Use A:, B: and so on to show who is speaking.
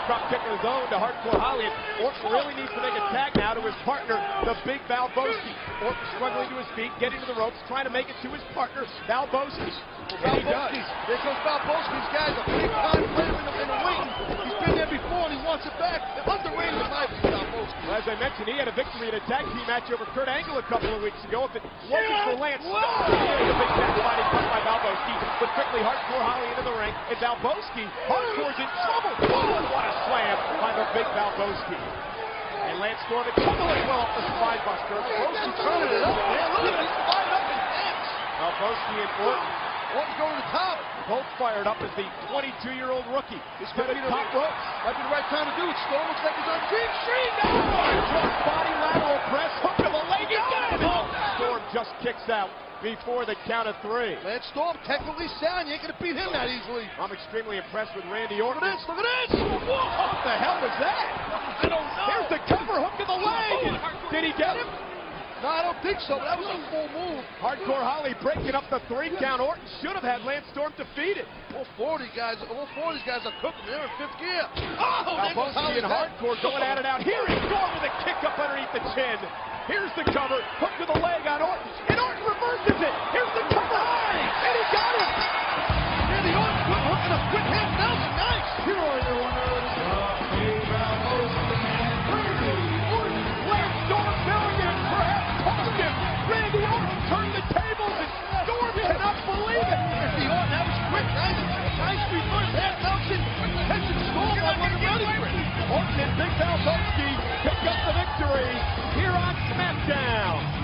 A: drop kick of his own to Hardcore Holly. And Orton really needs to make a tag now to his partner, the Big Val Boski. Orton struggling to his feet, getting to the ropes, trying to make it to his partner, Val Boski. And he does.
B: There comes Val Boski. This guy's a big-time player in the ring. He's been there before, and he wants it back. Underrated in my opinion, Val Boski.
A: Well, as I mentioned, he had a victory in a tag team match over Kurt Angle a couple of weeks ago. If it wasn't for Lance Storm, there's a big backsliding cut by Val Boski, but quickly Hardcore Holly into the ring, and Val Boski, Hardcore's in trouble. Oh, what a slam by the Big Val Boski. And Lance Storm tumbling well off the spine buster.
B: Boski turning it up, man. Look at this fired up and dance.
A: Val Boski and Orton.
B: Orton's going to the top.
A: Both fired up as the 22-year-old rookie. This could be the top ropes.
B: Might be the right time to do it. Storm looks like he's on Dream Street.
A: Just body lateral press, hook to the leg, and got him. Storm just kicks out before the count of 3.
B: Lance Storm, technically sound. You ain't going to beat him that easily.
A: I'm extremely impressed with Randy Orton.
B: Look at this. Look at this. Whoa.
A: What the hell was that?
B: I don't know.
A: Here's the cover hook to the leg. Did he get him?
B: No, I don't think so, but that was a full move.
A: Hardcore Holly breaking up the 3 count. Orton should have had Lance Storm defeated.
B: All four of these guys are cooking. They're in 5th gear. Oh,
A: Val Boski and Hardcore going at it out. Here is Storm with a kick up underneath the chin. Here's the cover. Hook to the leg on Orton. And Orton reverses it. Here's the cover. And he got him.
B: Randy Orton quick hook and a quick hand. Nelson, nice.
A: Here are your winners. Lance Storm million, perhaps cost him. Randy Orton turned the tables and Storm cannot believe it.
B: Randy Orton, that was quick. Nice reverse hand. Nelson catching Storm. I wasn't ready for it.
A: Orton and Big Val Boski pick up the victory here on SmackDown.